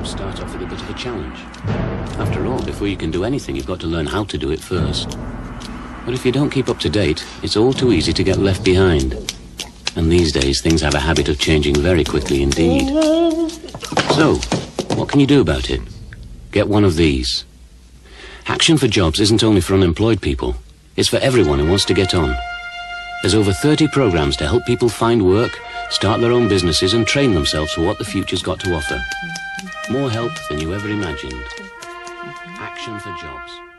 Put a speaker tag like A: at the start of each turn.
A: jobs start off with a bit of a challenge. After all, before you can do anything, you've got to learn how to do it first. But if you don't keep up to date, it's all too easy to get left behind. And these days, things have a habit of changing very quickly indeed. So, what can you do about it? Get one of these. Action for Jobs isn't only for unemployed people. It's for everyone who wants to get on. There's over 30 programs to help people find work, start their own businesses and train themselves for what the future's got to offer. More help than you ever imagined. Action for Jobs.